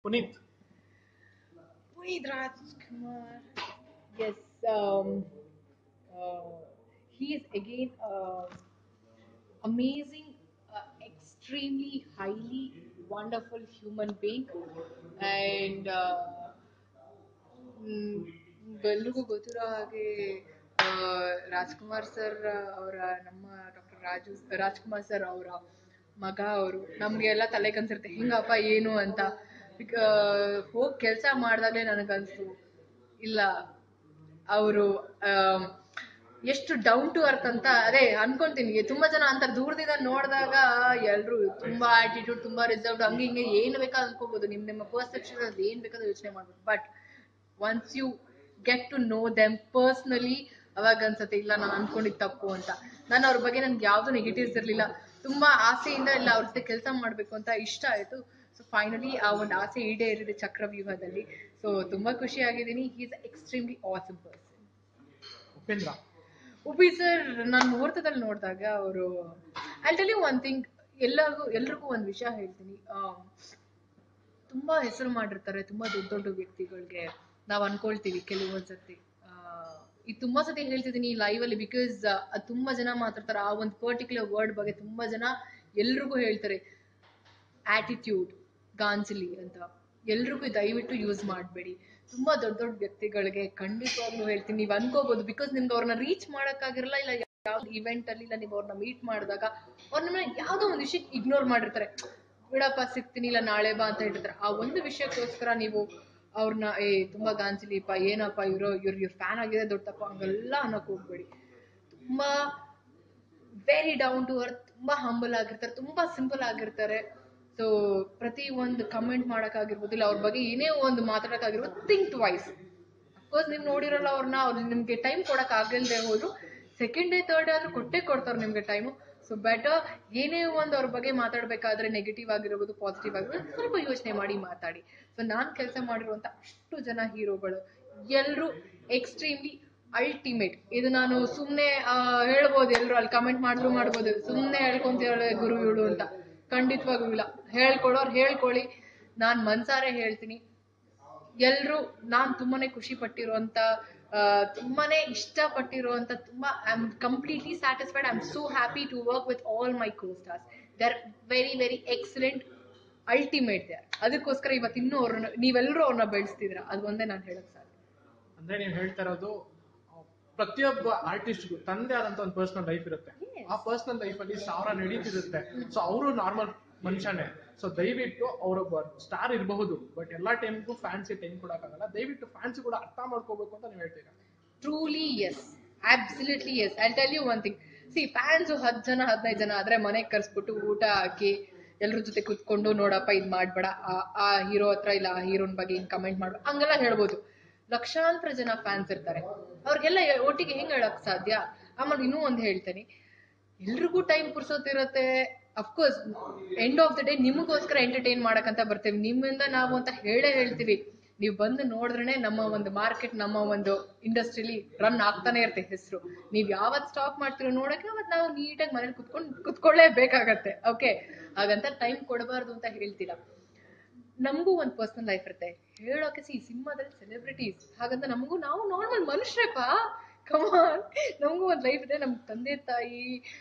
Puneeth. Puneet Rajkumar. Yes, he is again amazing, extremely highly wonderful human being, and ಎಲ್ರಿಗೂ ಗೊತ್ತಿರೋ ಹಾಗೆ ಆ, Rajkumar sir ಅವರ ನಮ್ಮ ಡಾಕ್ಟರ್ ರಾಜ್ಕುಮಾರ್ ಸರ್ ಅವರ ಮಗ ಅವರು ನಮ್ಗೆಲ್ಲ ತಲೆ ಕನ್ಸಿರುತ್ತೆ ಹಿಂಗಪ್ಪ ಏನು ಅಂತ. ಹೋಗಿ ಕೆಲಸ ಮಾಡ್ದಾಗ್ಲೇ ನನಗನ್ಸ್ತು ಇಲ್ಲ ಅವರು ಎಷ್ಟು ಡೌನ್ ಟು ಅರ್ತ್ ಅಂತ. ಅದೇ ಅನ್ಕೊಂತೀನಿ, ತುಂಬಾ ಜನ ಅಂತಾರೆ ದೂರದಿಂದ ನೋಡಿದಾಗ ಎಲ್ರು ತುಂಬಾ ಆಟಿಟ್ಯೂಡ್, ತುಂಬಾ ರಿಸರ್ವ್ಡ್, ಹಂಗೆ ಹಿಂಗೆ ಏನು ಬೇಕಾದ್ರೆ ಅನ್ಕೋಬಹುದು, ನಿಮ್ಮ ಪರ್ಸೆಪ್ಷನ್ ಅಲ್ಲಿ ಏನ್ ಬೇಕಾದ್ರೂ ಯೋಚನೆ ಮಾಡ್ಬೋದು. But once you get to know them personally, ಅವಾಗ ಅನ್ಸತ್ತೆ ಇಲ್ಲ ನಾನು ಅನ್ಕೊಂಡಿದ್ ತಪ್ಪು ಅಂತ. ನಾನು ಅವ್ರ ಬಗ್ಗೆ ನನ್ಗೆ ಯಾವ್ದು ನೆಗೆಟಿವ್ಸ್ ಇರ್ಲಿಲ್ಲ, ತುಂಬಾ ಆಸೆಯಿಂದ ಇಲ್ಲ ಅವ್ರ ಜೊತೆ ಕೆಲಸ ಮಾಡ್ಬೇಕು ಅಂತ ಇಷ್ಟ ಆಯ್ತು. ಸೊ ಫೈನಲಿ ಆ ಒಂದು ಆಸೆ ಈಡೇರಿದೆ ಚಕ್ರವ್ಯೂಹದಲ್ಲಿ. ಸೊ ತುಂಬಾ ಖುಷಿ ಆಗಿದ್ದೀನಿ. He is extremely awesome person. Upendra. Uppi sir ನಾನು ಮುಹೂರ್ತದಲ್ಲಿ ನೋಡಿದಾಗ ಅವರು, I tell you one thing, ಎಲ್ರಿಗೂ ಒಂದು ವಿಷಯ ಹೇಳ್ತೀನಿ. ತುಂಬಾ ಹೆಸರು ಮಾಡಿರ್ತಾರೆ ತುಂಬಾ ದೊಡ್ಡ ದೊಡ್ಡ ವ್ಯಕ್ತಿಗಳಿಗೆ. ನಾವ್ ಅನ್ಕೊಳ್ತೀವಿ ಕೆಲವೊಂದ್ಸತಿ, ಇದು ತುಂಬಾ ಸತಿ ಹೇಳ್ತಿದ್ದೀನಿ ಲೈವ್ ಅಲ್ಲಿ, ಬಿಕಾಸ್ ತುಂಬಾ ಜನ ಮಾತಾಡ್ತಾರೆ ಆ ಒಂದು ಪರ್ಟಿಕ್ಯುಲರ್ ವರ್ಡ್ ಬಗ್ಗೆ. ತುಂಬಾ ಜನ ಎಲ್ರಿಗೂ ಹೇಳ್ತಾರೆ ಆಟಿಟ್ಯೂಡ್, ಗಾಂಜಲಿ ಅಂತ. ಎಲ್ರಿಗೂ ದಯವಿಟ್ಟು ಯೂಸ್ ಮಾಡಬೇಡಿ. ತುಂಬಾ ದೊಡ್ಡ ದೊಡ್ಡ ವ್ಯಕ್ತಿಗಳಿಗೆ ಖಂಡಿತವಾಗ್ಲೂ ಹೇಳ್ತೀನಿ, ನೀವು ಅನ್ಕೋಬಹುದು ಬಿಕಾಸ್ ನಿಮ್ಗೆ ಅವ್ರನ್ನ ರೀಚ್ ಮಾಡಕ್ಕಾಗಿರಲ್ಲ, ಇಲ್ಲ ಯಾವ್ದು ಇವೆಂಟ್ ಅಲ್ಲಿ, ಇಲ್ಲ ನೀವು ಅವ್ರನ್ನ ಮೀಟ್ ಮಾಡಿದಾಗ ಅವ್ರನ್ನ ಯಾವ್ದೋ ಒಂದು ವಿಷಯಕ್ಕೆ ಇಗ್ನೋರ್ ಮಾಡಿರ್ತಾರೆ. ಬಿಡಪ್ಪ ಸಿಗ್ತೀನಿ, ಇಲ್ಲ ನಾಳೆ ಬಾ ಅಂತ ಹೇಳಿರ್ತಾರೆ. ಆ ಒಂದು ವಿಷಯಕ್ಕೋಸ್ಕರ ನೀವು ಅವ್ರನ್ನ ತುಂಬಾ ಗಾಂಜಲಿಪ್ಪ, ಏನಪ್ಪ ಇವ್ರ ಫ್ಯಾನ್ ಆಗಿದೆ ದೊಡ್ಡ ತಪ್ಪ, ಹಂಗೆಲ್ಲ ಅನ್ನಕ್ ಹೋಗ್ಬೇಡಿ. ತುಂಬಾ ವೆರಿ ಡೌನ್ ಟು ಅರ್ತ್, ತುಂಬಾ ಹಂಬಲ್ ಆಗಿರ್ತಾರೆ, ತುಂಬಾ ಸಿಂಪಲ್ ಆಗಿರ್ತಾರೆ. ಸೊ ಪ್ರತಿ ಒಂದು ಕಮೆಂಟ್ ಮಾಡಕ್ಕಾಗಿರ್ಬೋದು, ಇಲ್ಲ ಅವ್ರ ಬಗ್ಗೆ ಏನೇ ಒಂದು ಮಾತಾಡಕ್ಕಾಗಿರ್ಬೋದು, ಥಿಂಕ್ ಟ್ವೈಸ್. ಅಫ್ಕೋರ್ಸ್ ನೀವು ನೋಡಿರಲ್ಲ ಅವ್ರನ್ನ, ಅವ್ರು ನಿಮ್ಗೆ ಟೈಮ್ ಕೊಡಕ್ ಆಗಿಲ್ದೆ ಹೋದ್ರು ಸೆಕೆಂಡ್ ಡೇ ಥರ್ಡ್ ಡೇ ಆದ್ರೂ ಕೊಟ್ಟೆ ಕೊಡ್ತಾರೆ ನಿಮ್ಗೆ ಟೈಮು. ಸೊ ಬೆಟರ್ ಏನೇ ಒಂದು ಅವ್ರ ಬಗ್ಗೆ ಮಾತಾಡ್ಬೇಕಾದ್ರೆ ನೆಗೆಟಿವ್ ಆಗಿರ್ಬೋದು ಪಾಸಿಟಿವ್ ಆಗಿರ್ಬೋದು ಸ್ವಲ್ಪ ಯೋಚನೆ ಮಾಡಿ ಮಾತಾಡಿ. ಸೊ ನಾನ್ ಕೆಲಸ ಮಾಡಿರುವಂತ ಅಷ್ಟು ಜನ ಹೀರೋಗಳು ಎಲ್ರು ಎಕ್ಸ್ಟ್ರೀಮ್ಲಿ ಅಲ್ಟಿಮೇಟ್. ಇದು ನಾನು ಸುಮ್ನೆ ಹೇಳ್ಬೋದು, ಎಲ್ರು ಅಲ್ಲಿ ಕಮೆಂಟ್ ಮಾಡಿದ್ರು ಮಾಡ್ಬೋದು, ಸುಮ್ನೆ ಹೇಳ್ಕೊಂತೀರಲ್ಲ ಗುರು ಇವಳು ಅಂತ. ಖಂಡಿತವಾಗ್ಲೂ ಇಲ್ಲ, ಹೇಳ್ಕೊಳೋರು ಹೇಳ್ಕೊಳ್ಳಿ. ನಾನ್ ಮನ್ಸಾರೆ ಹೇಳ್ತೀನಿ, ಎಲ್ರು ನಾನ್ ತುಂಬಾನೇ ಖುಷಿ ಪಟ್ಟಿರುವಂತ, ತುಂಬಾನೇ ಇಷ್ಟಪಟ್ಟಿರುವಂತ, ತುಂಬಾ I am completely satisfied. I am so happy to work with all my co stars. They are very very excellent, ultimate they are. ಅದಕ್ಕೋಸ್ಕರ ಇವತ್ತು ಇನ್ನೂ ಅವ್ರನ್ನ ನೀವೆಲ್ಲರೂ ಅವ್ರನ್ನ ಬೆಳೆಸ್ತಿದ್ರ, ಅದು ಒಂದೇ ನಾನು ಹೇಳಕ್ ಸಾಧ್ಯ. ಅಂದ್ರೆ ನೀವು ಹೇಳ್ತಾ ಇರೋದು ಪ್ರತಿಯೊಬ್ಬ ಆರ್ಟಿಸ್ಟ್ಗೂ ತಂದೆ ಆದಂತ ಒಂದು ಪರ್ಸನಲ್ ಲೈಫ್ ಇರುತ್ತೆ. ಆ ಪರ್ಸನಲ್ ಲೈಫ್ ಅಲ್ಲಿ ಸಾವಿರ ನಡೀತಿರುತ್ತೆ. ಸೊ ಅವರು ನಾರ್ಮಲ್ ಮನುಷ್ಯನೇ. ಸೊ ದಯವಿಟ್ಟು ಅವರೊಬ್ಬ ಸ್ಟಾರ್ ಇರಬಹುದು, ಬಟ್ ಎಲ್ಲಾ ಟೈಮ್ಗೂ ಫ್ಯಾನ್ಸಿ ಟೈಮ್ ಕೊಡಕ್ಕಾಗಲ್ಲ. ದಯವಿಟ್ಟು ಫ್ಯಾನ್ಸಿ ಕೂಡ ಅರ್ಥ ಮಾಡ್ಕೋಬೇಕು ಅಂತ ನೀವು ಹೇಳ್ತೀರಾ. Truly yes, absolutely yes. I tell you one thing, see fans 10 ಜನ 15 ಜನ ಆದ್ರೆ ಮನೆಗೆ ಕರ್ಸ್ಬಿಟ್ಟು ಊಟ ಹಾಕಿ ಎಲ್ರ ಜೊತೆ ಕುತ್ಕೊಂಡು ನೋಡಪ್ಪ ಇದ್ ಮಾಡ್ಬೇಡ, ಆ ಹೀರೋ ಹತ್ರ ಇಲ್ಲ ಆ ಹೀರೋನ್ ಬಗ್ಗೆ ಹಿಂಗ್ ಕಮೆಂಟ್ ಮಾಡು ಹಂಗೆಲ್ಲ ಹೇಳ್ಬೋದು. ಲಕ್ಷಾಂತರ ಜನ ಫ್ಯಾನ್ಸ್ ಇರ್ತಾರೆ, ಅವ್ರಿಗೆಲ್ಲ ಒಟ್ಟಿಗೆ ಹೆಂಗ್ ಹೇಳಕ್ ಸಾಧ್ಯ? ಆಮೇಲೆ ಇನ್ನೂ ಒಂದ್ ಹೇಳ್ತೇನೆ, ಎಲ್ರಿಗೂ ಟೈಮ್ ಪುರ್ಸೋತಿರತ್ತೆ. Of course end of the day ನಿಮಗೋಸ್ಕರ ಎಂಟರ್ಟೈನ್ ಮಾಡಕಂತ ಬರ್ತೇವೆ, ನಿಮ್ಮಿಂದ ನಾವು ಅಂತ ಹೇಳೇ ಹೇಳ್ತೀವಿ. ನೀವು ಬಂದು ನೋಡಿದ್ರೆ ನಮ್ಮ ಒಂದು ಮಾರ್ಕೆಟ್, ನಮ್ಮ ಒಂದು ಇಂಡಸ್ಟ್ರಿಲಿ ರನ್ ಆಗ್ತಾನೆ ಇರುತ್ತೆ ಹೆಸರು. ನೀವ್ ಯಾವತ್ ಸ್ಟಾಪ್ ಮಾಡ್ತಿರೋ ನೋಡಕ್ಕೆ ಅವತ್ ನಾವು ನೀಟಾಗಿ ಮನೇಲಿ ಕುತ್ಕೊಳ್ಳೇಬೇಕಾಗತ್ತೆ. ಓಕೆ, ಹಾಗಂತ ಟೈಮ್ ಕೊಡಬಾರ್ದು ಅಂತ ಹೇಳ್ತೀರಾ. ನಮಗೂ ಒಂದು ಪರ್ಸನಲ್ ಲೈಫ್ ಇರುತ್ತೆ, ಹೇಳೋಕೆ ಸಿನಿಮಾದಲ್ಲಿ ಸೆಲೆಬ್ರಿಟೀಸ್ ಹಾಗಂತ ನಮಗೂ, ನಾವು ನಾರ್ಮಲ್ ಮನುಷ್ಯರಪ್ಪ, ಕಮಾನ್. ನಮಗೂ ಒಂದು ಲೈಫ್ ಇದೆ, ನಮ್ ತಂದೆ ತಾಯಿ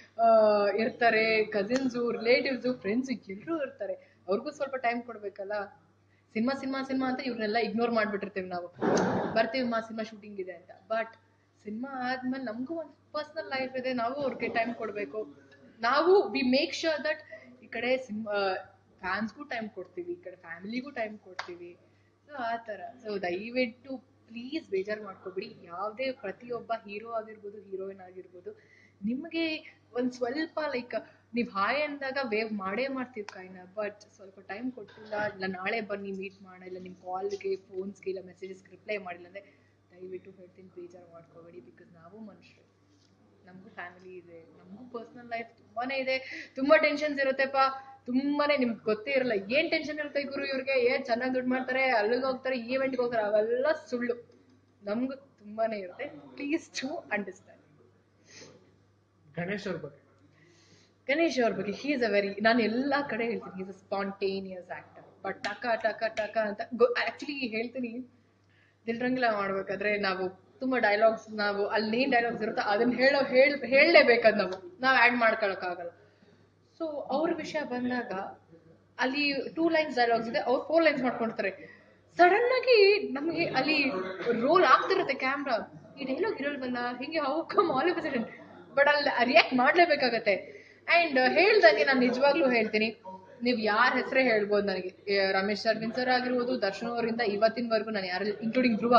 ಇರ್ತಾರೆ, ಕಸಿನ್ಸು, ರಿಲೇಟಿವ್ಸು, ಫ್ರೆಂಡ್ಸ್ ಎಲ್ಲರೂ ಇರ್ತಾರೆ, ಅವ್ರಿಗೂ ಸ್ವಲ್ಪ ಟೈಮ್ ಕೊಡ್ಬೇಕಲ್ಲ. ಸಿನಿಮಾ ಸಿನಿಮಾ ಸಿನಿಮಾ ಅಂತ ಇವ್ರನ್ನೆಲ್ಲ ಇಗ್ನೋರ್ ಮಾಡ್ಬಿಟ್ಟಿರ್ತೀವಿ ನಾವು. ಬರ್ತೀವಿ ಸಿನಿಮಾ ಶೂಟಿಂಗ್ ಇದೆ ಅಂತ, ಬಟ್ ಸಿನಿಮಾ ಆದ್ಮೇಲೆ ನಮಗೂ ಒಂದು ಪರ್ಸನಲ್ ಲೈಫ್ ಇದೆ, ನಾವು ಅವ್ರಿಗೆ ಟೈಮ್ ಕೊಡ್ಬೇಕು. ನಾವು ವಿ ಮೇಕ್ ಶ್ಯೂರ್ ದಟ್ ಈ ಕಡೆ ಫ್ಯಾನ್ಸ್ಗೂ ಟೈಮ್ ಕೊಡ್ತೀವಿ, ಈ ಕಡೆ ಫ್ಯಾಮಿಲಿಗೂ ಟೈಮ್ ಕೊಡ್ತೀವಿ. ಸೊ ಆ ತರ. ಸೊ ದಯವಿಟ್ಟು ಪ್ಲೀಸ್ ಬೇಜಾರು ಮಾಡ್ಕೋಬಿಡಿ. ಯಾವುದೇ ಪ್ರತಿಯೊಬ್ಬ ಹೀರೋ ಆಗಿರ್ಬೋದು, ಹೀರೋಯಿನ್ ಆಗಿರ್ಬೋದು, ನಿಮಗೆ ಒಂದ್ ಸ್ವಲ್ಪ ಲೈಕ್ ನೀವ್ ಹಾಯ್ ಅಂದಾಗ ವೇವ್ ಮಾಡೇ ಮಾಡ್ತೀವಿ ಕೈನ, ಬಟ್ ಸ್ವಲ್ಪ ಟೈಮ್ ಕೊಟ್ಟಿಲ್ಲ, ಇಲ್ಲ ನಾಳೆ ಬನ್ನಿ ಮೀಟ್ ಮಾಡ, ಇಲ್ಲ ನಿಮ್ ಕಾಲ್ಗೆ, ಫೋನ್ಸ್ಗೆ, ಇಲ್ಲ ಮೆಸೇಜಸ್ಗೆ ರಿಪ್ಲೈ ಮಾಡಿಲ್ಲ ಅಂದ್ರೆ ದಯವಿಟ್ಟು ಹೇಳ್ತೀನಿ ಬೇಜಾರು ಮಾಡ್ಕೋಬೇಡಿ. ಬಿಕಾಸ್ ನಾವು ಮನುಷ್ಯರು, ನಮಗೂ ಫ್ಯಾಮಿಲಿ ಇದೆ, ನಮಗೂ ಪರ್ಸನಲ್ ಲೈಫ್ ತುಂಬಾನೇ ಇದೆ, ತುಂಬಾ ಟೆನ್ಷನ್ಸ್ ಇರುತ್ತೆಪ್ಪ. ತುಂಬಾನೇ ನಿಮ್ಗೆ ಗೊತ್ತೇ ಇರಲ್ಲ ಏನ್ ಟೆನ್ಷನ್ ಇರುತ್ತೆ ಗುರು ಇವ್ರಿಗೆ, ಏನ್ ಚೆನ್ನಾಗಿ ದುಡ್ಡು ಮಾಡ್ತಾರೆ, ಅಲ್ಲಿಗೆ ಹೋಗ್ತಾರೆ, ಈವೆಂಟ್ಗೆ ಹೋಗ್ತಾರೆ, ಅವೆಲ್ಲ ಸುಳ್ಳು. ನಮ್ಗೂ ತುಂಬಾನೇ ಇರುತ್ತೆ, ಪ್ಲೀಸ್ ಟು ಅಂಡರ್ಸ್ಟ್ಯಾಂಡ್. ಗಣೇಶ್ ಅವ್ರ ಬಗ್ಗೆ. ಗಣೇಶ್ ಅವ್ರ ಬಗ್ಗೆ, ಹೀ ಇಸ್ ಅ ವೆರಿ, ನಾನು ಎಲ್ಲಾ ಕಡೆ ಹೇಳ್ತೀನಿ, he's a spontaneous actor. But ಟಕ ಟಕ ಟಕ ಅಂತ ಆಕ್ಚುಲಿ ಹೇಳ್ತೀನಿ, ದಿಲ್ರಂಗಿಲ್ಲ ಮಾಡ್ಬೇಕಾದ್ರೆ ನಾವು ತುಂಬಾ ಡೈಲಾಗ್ಸ್, ನಾವು ಅಲ್ಲಿ ಏನ್ ಡೈಲಾಗ್ಸ್ ಇರುತ್ತೋ ಅದನ್ನ ಹೇಳಲೇಬೇಕದ್ ನಾವು ಆಡ್ ಮಾಡ್ಕೊಳಕ್ಕಾಗಲ್ಲ. ಸೊ ಅವ್ರ ವಿಷಯ ಬಂದಾಗ ಅಲ್ಲಿ 2 ಲೈನ್ಸ್ ಡೈಲಾಗ್ಸ್ ಇದೆ, ಅವ್ರು 4 ಲೈನ್ಸ್ ಮಾಡ್ಕೊಂಡಿರ್ತಾರೆ. ಸಡನ್ ಆಗಿ ನಮ್ಗೆ ಅಲ್ಲಿ ರೋಲ್ ಆಗ್ತಿರುತ್ತೆ ಕ್ಯಾಮ್ರಾ, ಈ ಡೈಲಾಗ್ ಇರಲ್ವಲ್ಲ, ಹಿಂಗೆ how come all of a sudden, but ಅಲ್ಲಿ ರಿಯಾಕ್ಟ್ ಮಾಡ್ಲೇಬೇಕಾಗತ್ತೆ. ಅಂಡ್ ಹೇಳ್ದಂಗೆ ನಾನು ನಿಜವಾಗ್ಲೂ ಹೇಳ್ತೀನಿ, ನೀವ್ ಯಾರ ಹೆಸರೇ ಹೇಳ್ಬೋದು ನನಗೆ, ರಮೇಶ್ ಅರವಿಂದ್ ಸರ್ ಆಗಿರ್ಬೋದು, ದರ್ಶನ್ ಅವರಿಂದ ಇವತ್ತಿನವರೆಗೂ ನಾನು ಯಾರು, ಇನ್ಕ್ಲೂಡಿಂಗ್ ಧ್ರುವ,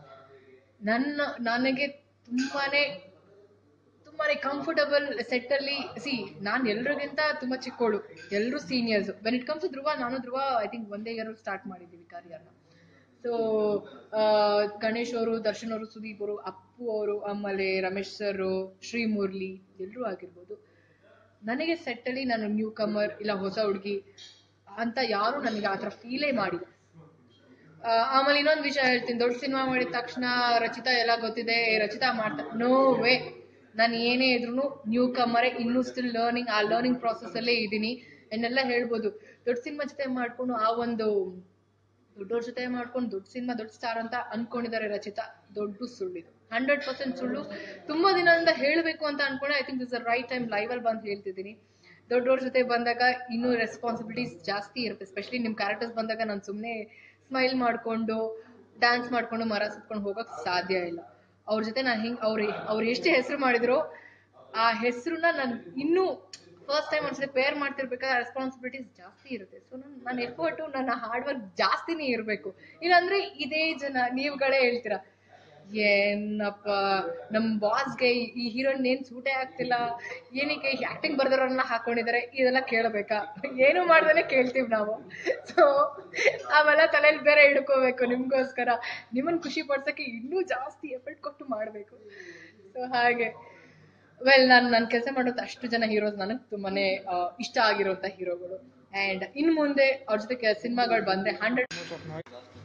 ನನಗೆ ತುಂಬಾನೇ ಕಂಫರ್ಟಬಲ್ ಸೆಟ್ ಅಲ್ಲಿ. ನಾನ್ ಎಲ್ರಿಗಿಂತ ತುಂಬಾ ಚಿಕ್ಕೋಳು, ಎಲ್ರು seniors. When it comes to Dhruva, ನಾನು ಧ್ರುವ ಐ ಥಿಂಕ್ ಒಂದೇ ಇಯರ್ ಸ್ಟಾರ್ಟ್ ಮಾಡಿದೀವಿ ಕರಿಯರ್ನ. ಸೊ ಗಣೇಶ್ ಅವರು, ದರ್ಶನ್ ಅವರು, ಸುದೀಪ್ ಅವರು, ಅಪ್ಪು ಅವರು, ಆಮೇಲೆ ರಮೇಶ್ ಸರ್, ಶ್ರೀ ಮುರಳಿ, ಎಲ್ರು ಆಗಿರ್ಬೋದು. ನನಗೆ ಸೆಟ್ ಅಲ್ಲಿ ನಾನು ನ್ಯೂ ಕಮರ್ ಇಲ್ಲ ಹೊಸ ಹುಡುಗಿ ಅಂತ ಯಾರು ನನಗೆ ಆತರ ಫೀಲೇ ಮಾಡಿಲ್ಲ. ಆಮೇಲೆ ಇನ್ನೊಂದು ವಿಷಯ ಹೇಳ್ತೀನಿ, ದೊಡ್ಡ ಸಿನಿಮಾ ಮಾಡಿದ ತಕ್ಷಣ ರಚಿತಾ ಎಲ್ಲ ಗೊತ್ತಿದೆ, ರಚಿತಾ ಮಾಡ್ತಾ, ನೋ ವೇ. ನಾನು ಏನೇ ಇದ್ರು ನ್ಯೂ ಕಮರೇ, ಇನ್ನೂ ಸ್ಟಿಲ್ ಲರ್ನಿಂಗ್, ಆ ಲರ್ನಿಂಗ್ ಪ್ರಾಸೆಸ್ ಅಲ್ಲೇ ಇದ್ದೀನಿ. ಎನ್ನೆಲ್ಲ ಹೇಳ್ಬೋದು, ದೊಡ್ಡ ಸಿನಿಮಾ ಜೊತೆ ಮಾಡ್ಕೊಂಡು ಆ ಒಂದು ದೊಡ್ಡವ್ರ ಜೊತೆ ಮಾಡ್ಕೊಂಡು ದೊಡ್ಡ ಸಿನಿಮಾ ದೊಡ್ಡ ಸ್ಟಾರ್ ಅಂತ ಅನ್ಕೊಂಡಿದ್ದಾರೆ ರಚಿತಾ, ದೊಡ್ಡ ಸುಳ್ಳಿದು, 100% ಸುಳ್ಳು. ತುಂಬಾ ದಿನದಿಂದ ಹೇಳ್ಬೇಕು ಅಂತ ಅನ್ಕೊಂಡೆ. I think this right time live ಅಲ್ಲಿ ಬಂದು ಹೇಳ್ತಿದ್ದೀನಿ. ದೊಡ್ಡವ್ರ ಜೊತೆ ಬಂದಾಗ ಇನ್ನೂ ರೆಸ್ಪಾನ್ಸಿಬಿಲಿಟೀಸ್ ಜಾಸ್ತಿ ಇರುತ್ತೆ. ಎಸ್ಪೆಷಲಿ ನಿಮ್ ಕ್ಯಾರೆಕ್ಟರ್ಸ್ ಬಂದಾಗ ನಾನು ಸುಮ್ಮನೆ ಸ್ಮೈಲ್ ಮಾಡ್ಕೊಂಡು ಡ್ಯಾನ್ಸ್ ಮಾಡ್ಕೊಂಡು ಮರ ಸುತ್ಕೊಂಡು ಹೋಗಕ್ ಸಾಧ್ಯ ಇಲ್ಲ. ಅವ್ರ ಜೊತೆ ನಾನು ಅವ್ರು ಎಷ್ಟು ಹೆಸರು ಮಾಡಿದ್ರು ಆ ಹೆಸರನ್ನ ನಾನು ಇನ್ನೂ ಫಸ್ಟ್ ಟೈಮ್ ಒಂದ್ಸಲ ಪೇರ್ ಮಾಡ್ತಿರ್ಬೇಕಾದ್ರೆ ರೆಸ್ಪಾನ್ಸಿಬಿಲಿಟೀಸ್ ಜಾಸ್ತಿ ಇರುತ್ತೆ. ಸೊ ನನ್ನ ಎಫರ್ಟು, ನನ್ನ ಹಾರ್ಡ್ ವರ್ಕ್ ಜಾಸ್ತಿನೇ ಇರಬೇಕು. ಇಲ್ಲಾಂದ್ರೆ ಇದೇ ಜನ ನೀವುಗಳೇ ಹೇಳ್ತೀರಾ, ಏನಪ್ಪ ನಮ್ ಬಾಸ್ಗೆ ಈ ಹೀರೋಯಿನ್ ಏನ್ ಸೂಟೇ ಆಗ್ತಿಲ್ಲ, ಏನಕ್ಕೆ ಆಕ್ಟಿಂಗ್ ಬರ್ದವ್ರನ್ನ ಹಾಕೊಂಡಿದ್ದಾರೆ, ಇದೆಲ್ಲ ಕೇಳಬೇಕಾ? ಏನು ಮಾಡ್ದೇನೆ ಕೇಳ್ತೀವಿ ನಾವು. ಸೊ ಅವೆಲ್ಲ ತಲೆಯಲ್ಲಿ ಬೇರೆ ಹಿಡ್ಕೋಬೇಕು ನಿಮ್ಗೋಸ್ಕರ, ನಿಮ್ಮನ್ ಖುಷಿ ಪಡ್ಸಕ್ಕೆ ಇನ್ನೂ ಜಾಸ್ತಿ ಎಫರ್ಟ್ ಕೊಟ್ಟು ಮಾಡ್ಬೇಕು. ಸೊ ಹಾಗೆ ನಾನು ಕೆಲಸ ಮಾಡೋದು ಅಷ್ಟು ಜನ ಹೀರೋಸ್ ನನಗೆ ತುಂಬಾನೇ ಇಷ್ಟ ಆಗಿರುವಂತ ಹೀರೋಗಳು. ಅಂಡ್ ಇನ್ ಮುಂದೆ ಅವ್ರ ಜೊತೆ ಸಿನಿಮಾಗಳು ಬಂದ್ರೆ 100.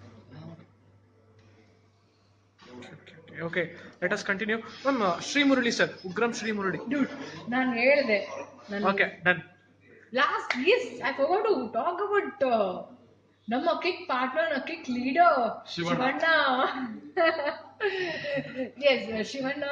Okay, let us continue. Ma'am, Sri Murali sir, Ugram Sri Murali. Dude, ನಾನು ಹೇಳಿದೆ. Okay, done. Last, yes, I forgot to talk about ನಮ್ಮ kick partner, kick leader Shivanna. Yes, Shivanna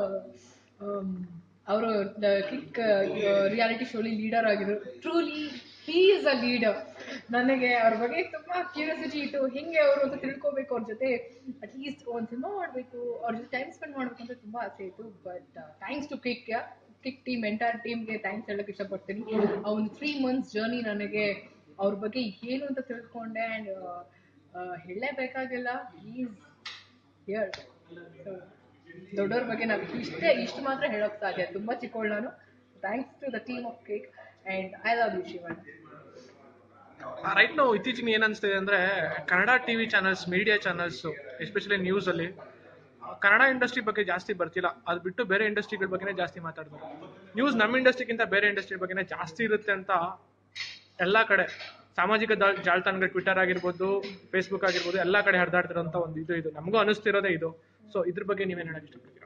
ಅವರು ಕಿಕ್ ರಿಯಾಲಿಟಿ ಶೋಲಿ ಲೀಡರ್ ಆಗಿದ್ರು. Truly he is a leader. ನನಗೆ ಅವ್ರ ಬಗ್ಗೆ ತುಂಬಾ ಕ್ಯೂರಿಯಾಸಿಟಿ ಇತ್ತು, ಹಿಂಗೆ ಅವರು ಅಂತ ತಿಳ್ಕೊಬೇಕು, ಅವ್ರ ಜೊತೆ ಅಟ್ಲೀಸ್ಟ್ ಒಂದು ಸಿನಿಮಾ ಮಾಡಬೇಕು, ಅವ್ರ ಜೊತೆ ಟೈಮ್ ಸ್ಪೆಂಡ್ ಮಾಡ್ಬೇಕು ಅಂತ ತುಂಬಾ ಆಸೆ ಇತ್ತು. But thanks to kick team, entire ಟೀಮ್ಗೆ ಥ್ಯಾಂಕ್ಸ್ ಹೇಳಕ್ ಇಷ್ಟಪಡ್ತೀನಿ. ಆ ಒಂದು 3 months ಜರ್ನಿ ನನಗೆ ಅವ್ರ ಬಗ್ಗೆ ಏನು ಅಂತ ತಿಳ್ಕೊಂಡೆ. ಅಂಡ್ ಹೇಳಲೇಬೇಕಾಗಿಲ್ಲ, ಈಸ್ ಹಿಯರ್. ಸೊ ದೊಡ್ಡವ್ರ ಬಗ್ಗೆ ನಾವು ಇಷ್ಟು ಮಾತ್ರ ಹೇಳೋಕ್ ಸಾಧ್ಯ, ತುಂಬಾ ಚಿಕ್ಕವಳು ನಾನು. Thanks to the team of kick and I love you Shivanna. Right ನಾವು ಇತ್ತೀಚಿನ ಏನ್ ಅನ್ಸ್ತಿದೆ ಅಂದ್ರೆ, Kannada TV channels, media channels, especially news ಅಲ್ಲಿ ಕನ್ನಡ ಇಂಡಸ್ಟ್ರಿ ಬಗ್ಗೆ ಜಾಸ್ತಿ ಬರ್ತಿಲ್ಲ. ಅದು ಬಿಟ್ಟು ಬೇರೆ ಇಂಡಸ್ಟ್ರಿಗಳ ಬಗ್ಗೆನೇ ಜಾಸ್ತಿ ಮಾತಾಡ್ತಾರೆ. ನ್ಯೂಸ್ ನಮ್ಮ ಇಂಡಸ್ಟ್ರಿಗಿಂತ ಬೇರೆ ಇಂಡಸ್ಟ್ರಿ ಬಗ್ಗೆನೇ ಜಾಸ್ತಿ ಇರುತ್ತೆ ಅಂತ ಎಲ್ಲಾ ಕಡೆ ಸಾಮಾಜಿಕ ಜಾಲತಾಣಗಳು, ಟ್ವಿಟರ್ ಆಗಿರ್ಬೋದು, ಫೇಸ್ಬುಕ್ ಆಗಿರ್ಬೋದು, ಎಲ್ಲಾ ಕಡೆ ಹರಿದಾಡ್ತಿರೋಂಥ ಒಂದು ಇದು ನಮಗೂ ಅನಿಸ್ತಿರೋದೇ ಇದು. ಸೊ ಇದ್ರ ಬಗ್ಗೆ ನೀವೇನ್ ಹೇಳಕ್ ಇಷ್ಟಪಡ್ತೀರಾ?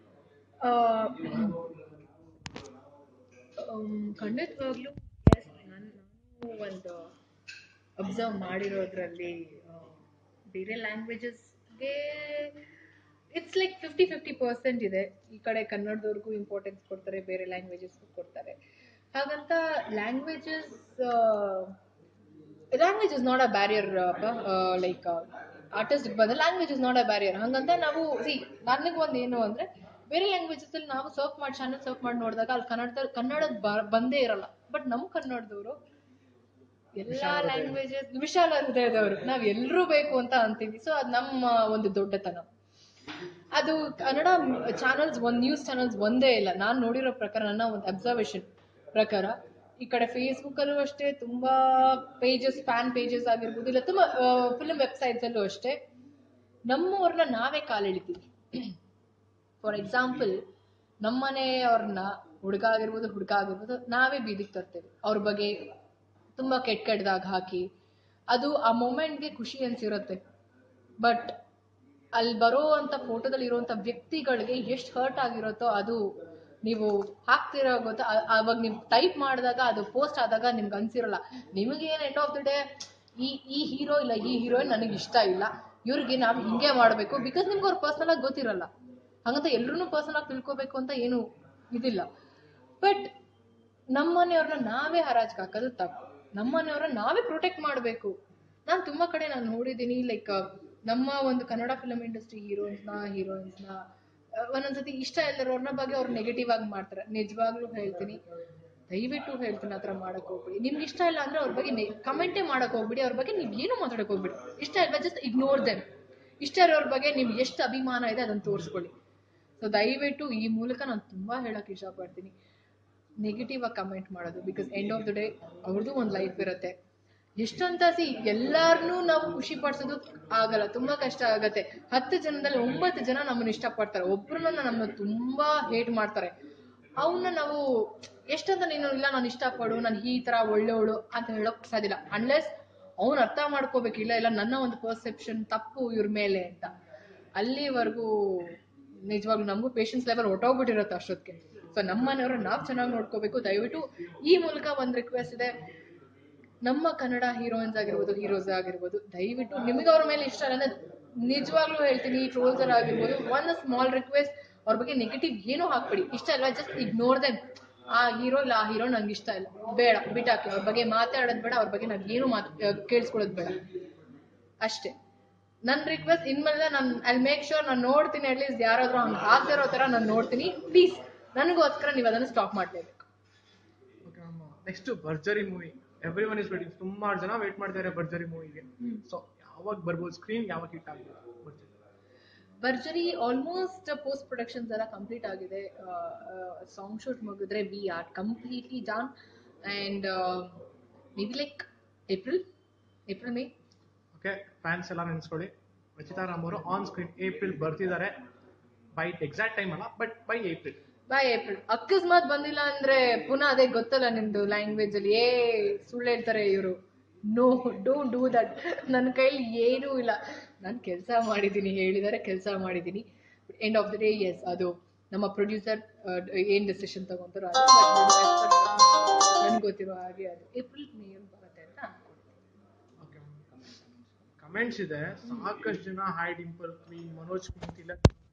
ಖಂಡಿತವಾಗ್ಲೂ ನಾನು ಒಂದು ಅಬ್ಸರ್ವ್ ಮಾಡಿರೋದ್ರಲ್ಲಿ ಬೇರೆ ಲ್ಯಾಂಗ್ವೇಜಸ್ಗೆ ಇಟ್ಸ್ ಲೈಕ್ 50-50% ಇದೆ. ಈ ಕಡೆ ಕನ್ನಡದವ್ರಿಗೂ ಇಂಪಾರ್ಟೆನ್ಸ್ ಕೊಡ್ತಾರೆ, ಬೇರೆ ಲ್ಯಾಂಗ್ವೇಜಸ್ಗೂ ಕೊಡ್ತಾರೆ. ಹಾಗಂತ language is not a barrier. Like artist ಬಂದ್ರೆ language is not a barrier. ಹಂಗಂತ ನಾವು ನನಗೆ ಒಂದು ಏನು ಅಂದ್ರೆ, ಬೇರೆ ಲ್ಯಾಂಗ್ವೇಜಸ್ ಅಲ್ಲಿ ನಾವು ಚಾನಲ್ ಸರ್ಫ್ ಮಾಡಿ ನೋಡಿದಾಗ ಅಲ್ಲಿ ಕನ್ನಡದ ಬಂದೇ ಇರಲ್ಲ. ಬಟ್ ನಮ್ಮ ಕನ್ನಡದವರು ಎಲ್ಲಾ ಲ್ಯಾಂಗ್ವೇಜಸ್, ವಿಶಾಲ ಹೃದಯದವರು, ನಾವ್ ಎಲ್ರೂ ಬೇಕು ಅಂತ ಅಂತೀವಿ. ಸೊ ಅದು ನಮ್ಮ ಒಂದು ದೊಡ್ಡತನ. ಅದು ಕನ್ನಡ ಚಾನಲ್ಸ್, ನ್ಯೂಸ್ ಚಾನಲ್ಸ್ ಒಂದೇ ಇಲ್ಲ. ನಾನು ನೋಡಿರೋ ಪ್ರಕಾರ, ನನ್ನ ಒಂದು ಅಬ್ಸರ್ವೇಷನ್ ಪ್ರಕಾರ, ಈ ಕಡೆ ಫೇಸ್ಬುಕ್ ಅಲ್ಲೂ ಅಷ್ಟೇ ತುಂಬಾ ಪೇಜಸ್, ಫ್ಯಾನ್ ಪೇಜಸ್ ಆಗಿರ್ಬೋದು, ಇಲ್ಲ ತುಂಬಾ ಫಿಲ್ಮ್ ವೆಬ್ಸೈಟ್ಸ್ ಅಲ್ಲೂ ಅಷ್ಟೇ ನಮ್ಮವ್ರನ್ನ ನಾವೇ ಕಾಲೆಳಿತೀವಿ. ಫಾರ್ ಎಕ್ಸಾಂಪಲ್, ನಮ್ಮನೆಯವ್ರನ್ನ ಹುಡುಗ ಆಗಿರ್ಬೋದು ನಾವೇ ಬೀದಿಗೆ ತರ್ತೇವೆ. ಅವ್ರ ಬಗ್ಗೆ ತುಂಬಾ ಕೆಟ್ಟದಾಗ ಹಾಕಿ, ಅದು ಆ ಮೊಮೆಂಟ್ಗೆ ಖುಷಿ ಅನ್ಸಿರುತ್ತೆ. ಬಟ್ ಅಲ್ಲಿ ಬರೋ ಅಂತ ಫೋಟೋದಲ್ಲಿ ಇರುವಂತ ವ್ಯಕ್ತಿಗಳಿಗೆ ಎಷ್ಟು ಹರ್ಟ್ ಆಗಿರುತ್ತೋ ಅದು ನೀವು ಹಾಕ್ತಿರೋ ಗೊತ್ತಾ. ಅವಾಗ ನೀವು ಟೈಪ್ ಮಾಡಿದಾಗ, ಅದು ಪೋಸ್ಟ್ ಆದಾಗ ನಿಮ್ಗೆ ಅನ್ಸಿರಲ್ಲ. ನಿಮಗೆ ಏನ್ ಎಂಡ್ ಆಫ್ ದ ಡೇ ಈ ಹೀರೋ ಇಲ್ಲ ಈ ಹೀರೋಯಿನ್ ನನಗೆ ಇಷ್ಟ ಇಲ್ಲ, ಇವ್ರಿಗೆ ನಾವು ಹಿಂಗೆ ಮಾಡಬೇಕು, ಬಿಕಾಸ್ ನಿಮ್ಗೆ ಅವ್ರು ಪರ್ಸನಲ್ ಆಗಿ ಗೊತ್ತಿರಲ್ಲ. ಹಂಗಂತ ಎಲ್ರೂ ಪರ್ಸನಲ್ ಆಗಿ ತಿಳ್ಕೊಬೇಕು ಅಂತ ಏನು ಇದಿಲ್ಲ. ಬಟ್ ನಮ್ಮನೆಯವ್ರನ್ನ ನಾವೇ ಹರಾಜ್ಗೆ ಹಾಕೋದು ತಪ್ಪು. ನಮ್ಮನೆಯವ್ರನ್ನ ನಾವೇ ಪ್ರೊಟೆಕ್ಟ್ ಮಾಡಬೇಕು. ನಾನು ತುಂಬಾ ಕಡೆ ನಾನು ನೋಡಿದ್ದೀನಿ, ಲೈಕ್ ನಮ್ಮ ಒಂದು ಕನ್ನಡ ಫಿಲಮ್ ಇಂಡಸ್ಟ್ರಿ ಹೀರೋಯಿನ್ಸ್ನ ಒಂದೊಂದ್ಸತಿ ಇಷ್ಟ ಇಲ್ಲರವ್ರನ್ನ ಬಗ್ಗೆ ಅವ್ರು ನೆಗೆಟಿವ್ ಆಗಿ ಮಾಡ್ತಾರೆ. ನಿಜವಾಗ್ಲೂ ಹೇಳ್ತೀನಿ, ದಯವಿಟ್ಟು ಹೇಳ್ತೀನಿ, ಆ ಥರ ಮಾಡಕ್ ಹೋಗ್ಬಿಡಿ. ನಿಮ್ಗೆ ಇಷ್ಟ ಇಲ್ಲ ಅಂದ್ರೆ ಅವ್ರ ಬಗ್ಗೆ ಕಮೆಂಟೇ ಮಾಡಕ್ ಹೋಗ್ಬಿಡಿ. ಅವ್ರ ಬಗ್ಗೆ ನೀವು ಏನು ಮಾತಾಡಕ್ ಹೋಗ್ಬಿಡಿ. ಇಷ್ಟ ಇಲ್ವಾ ಜಸ್ಟ್ ಇಗ್ನೋರ್ ದೆಮ್. ಇಷ್ಟ ಇರೋರ ಬಗ್ಗೆ ನಿಮ್ಗೆ ಎಷ್ಟು ಅಭಿಮಾನ ಇದೆ ಅದನ್ನ ತೋರಿಸ್ಕೊಳ್ಳಿ. ಸೊ ದಯವಿಟ್ಟು ಈ ಮೂಲಕ ನಾನು ತುಂಬಾ ಹೇಳಕ್ ಇಷ್ಟಪಡ್ತೀನಿ, ನೆಗೆಟಿವ್ ಆಗಿ ಕಮೆಂಟ್ ಮಾಡೋದು. Because end of the day ಅವ್ರದ್ದು ಒಂದು ಲೈಫ್ ಇರುತ್ತೆ. ಎಷ್ಟಂತ ಎಲ್ಲಾರನ್ನೂ ನಾವು ಖುಷಿ ಪಡಿಸೋದು ಆಗಲ್ಲ, ತುಂಬಾ ಕಷ್ಟ ಆಗತ್ತೆ. 10 ಜನದಲ್ಲಿ 9 ಜನ ನಮ್ಮನ್ನ ಇಷ್ಟಪಡ್ತಾರೆ, ಒಬ್ರನ್ನ ನಮ್ಮನ್ನ ತುಂಬಾ ಹೇಟ್ ಮಾಡ್ತಾರೆ. ಅವನ್ನ ನಾವು ಎಷ್ಟಂತ ನೀನು ಇಲ್ಲ ನಾನು ಇಷ್ಟಪಡು, ನಾನು ಈ ತರ ಒಳ್ಳೆವಳು ಅಂತ ಹೇಳಕ್ ಸಾಧ್ಯಲ್ಲ, ಅನ್ಲೆಸ್ ಅವ್ನು ಅರ್ಥ ಮಾಡ್ಕೋಬೇಕಿಲ್ಲ ಇಲ್ಲ ನನ್ನ ಒಂದು ಪರ್ಸೆಪ್ಷನ್ ತಪ್ಪು ಇವ್ರ ಮೇಲೆ ಅಂತ. ಅಲ್ಲಿವರೆಗೂ ನಿಜವಾಗ್ಲೂ ನಮಗೂ ಪೇಷನ್ಸ್ ಲೆವೆಲ್ ಹೊಟ್ಟೋಗ್ಬಿಟ್ಟಿರುತ್ತೆ ಅಷ್ಟೊತ್ತಿಗೆ. ಸೊ ನಮ್ಮ ಮನೆಯವ್ರ ನಾವು ಚೆನ್ನಾಗಿ ನೋಡ್ಕೋಬೇಕು. ದಯವಿಟ್ಟು ಈ ಮೂಲಕ ಒಂದು ರಿಕ್ವೆಸ್ಟ್ ಇದೆ, ನಮ್ಮ ಕನ್ನಡ ಹೀರೋಯಿನ್ಸ್ ಆಗಿರ್ಬೋದು, ಹೀರೋಸ್ ಆಗಿರ್ಬೋದು, ದಯವಿಟ್ಟು ನಿಮಗೆ ಅವ್ರ ಮೇಲೆ ಇಷ್ಟ ಇಲ್ಲ, ನಿಜವಾಗ್ಲೂ ಹೇಳ್ತೀನಿ, ಟ್ರೋಲ್ಸರ್ ಆಗಿರ್ಬೋದು, ಒಂದು ಸ್ಮಾಲ್ ರಿಕ್ವೆಸ್ಟ್, ಅವ್ರ ಬಗ್ಗೆ ನೆಗೆಟಿವ್ ಏನೂ ಹಾಕ್ಬಿಡಿ. ಇಷ್ಟ ಇಲ್ಲ ಜಸ್ಟ್ ಇಗ್ನೋರ್ ದೆಮ್. ಆ ಹೀರೋ ಇಲ್ಲ ಆ ಹೀರೋ ನಂಗೆ ಇಷ್ಟ ಇಲ್ಲ, ಬೇಡ, ಬಿಟ್ಟಾಕಿ. ಅವ್ರ ಬಗ್ಗೆ ಮಾತಾಡೋದು ಬೇಡ, ಅವ್ರ ಬಗ್ಗೆ ನಾನು ಏನು ಕೇಳಿಸ್ಕೊಳ್ಳೋದು ಬೇಡ, ಅಷ್ಟೇ ನನ್ನ ರಿಕ್ವೆಸ್ಟ್. ಇನ್ಮೇಲೆ ನಾನು ಅಲ್ಲಿ ಮೇಕ್ ಶೋರ್ ನಾನು ನೋಡ್ತೀನಿ, ಅಟ್ಲೀಸ್ಟ್ ಯಾರಾದ್ರೂ ಹಂಗೆ ಹಾಕ್ತಿರೋ ತರ ನಾನು ನೋಡ್ತೀನಿ. ಪ್ಲೀಸ್ ನನಗೋಸ್ಕರ ನೀವು ಅದನ್ನು ಸ್ಟಾಪ್ ಮಾಡಲೇಬೇಕು. Next Bharjari movie, everyone is waiting. ಸುಮಾರು ಜನ ವೇಟ್ ಮಾಡ್ತಾರೆ ಭರ್ಜರಿ ಮೂವಿಗೆ. ಸೊ ಯಾವಾಗ ಬರ್ಬೋದು ಸ್ಕ್ರೀನ್, ಯಾವಾಗ ಹಿಟ್ ಆಗ್ಬೋದು ಭರ್ಜರಿ? ಆಲ್ಮೋಸ್ಟ್ ಪೋಸ್ಟ್ ಪ್ರೊಡಕ್ಷನ್ಸ್ ಎಲ್ಲ ಕಂಪ್ಲೀಟ್ ಆಗಿದೆ. ಸಾಂಗ್ ಶೂಟ್ ಮುಗಿದ್ರೆ we are completely done. And maybe like April May. Okay, fans ಎಲ್ಲ ನೆನೆಸ್ಕೊಳ್ಳಿ, ರಚಿತಾ ರಾಮ್ ಅವರು ಆನ್ ಸ್ಕ್ರೀನ್ ಏಪ್ರಿಲ್ ಬರ್ತಿದ್ದಾರೆ. ಬೈ ಎಕ್ಸಾಕ್ಟ್ ಟೈಮ್ ಅಲ್ಲ, ಬಟ್ ಬೈ ಏಪ್ರಿಲ್. ಅಕಸ್ಮಾತ್ ಬಂದಿಲ್ಲ ಅಂದ್ರೆ ಪುನಃ ಅದೇ ಗೊತ್ತಲ್ಲ ನಿಮ್ದು ಲ್ಯಾಂಗ್ವೇಜ್ ಅಲ್ಲಿ ಸುಳ್ಳು ಹೇಳ್ತಾರೆ ಇವರು. No, don't do that. ನನ್ನ ಕೈಲಿ ಏನೂ ಇಲ್ಲ, ನಾನು ಕೆಲಸ ಮಾಡಿದ್ದೀನಿ, ಹೇಳಿದರೆ ಕೆಲಸ ಮಾಡಿದ್ದೀನಿ. End of the day yes, ಅದು ನಮ್ಮ ಪ್ರೊಡ್ಯೂಸರ್ ಏನ್ ಡಿಸಿಷನ್ ತಗೊಂತಾರೋ ಅದು. ನನ್ಗೆ ಗೊತ್ತಿರೋ ಹಾಗೆ ಅದು ಏಪ್ರಿಲ್ ಮೇ ಬರುತ್ತೆ ಅಂತ ಅನ್ಕೊಳ್ತೀನಿ. ಕಮೆಂಟ್ಸ್ ಇದೆ ಸಾಕಷ್ಟು ಜನ. ಹಾಯ್ ಡಿಂಪಲ್ ಕ್ವೀನ್, ಮನೋಜ್ ಕುಂತಿಲ್ಲ,